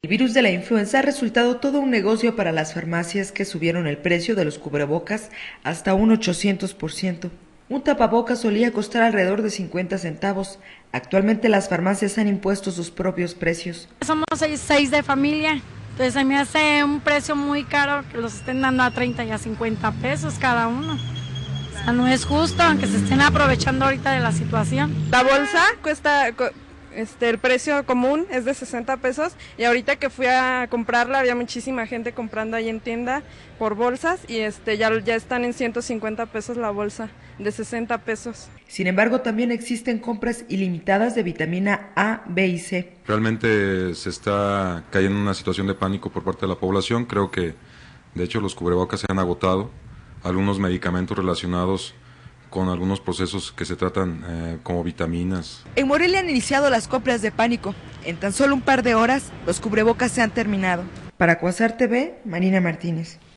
El virus de la influenza ha resultado todo un negocio para las farmacias que subieron el precio de los cubrebocas hasta un 800%. Un tapabocas solía costar alrededor de 50 centavos. Actualmente las farmacias han impuesto sus propios precios. Somos seis de familia, entonces se me hace un precio muy caro que los estén dando a 30 y a 50 pesos cada uno. O sea, no es justo, aunque se estén aprovechando ahorita de la situación. La bolsa cuesta, el precio común es de 60 pesos y ahorita que fui a comprarla había muchísima gente comprando ahí en tienda por bolsas y ya están en 150 pesos la bolsa, de 60 pesos. Sin embargo, también existen compras ilimitadas de vitamina A, B y C. Realmente se está cayendo en una situación de pánico por parte de la población. Creo que, de hecho, los cubrebocas se han agotado. Algunos medicamentos relacionados con algunos procesos que se tratan como vitaminas. En Morelia han iniciado las compras de pánico. En tan solo un par de horas, los cubrebocas se han terminado. Para Cuasar TV, Marina Martínez.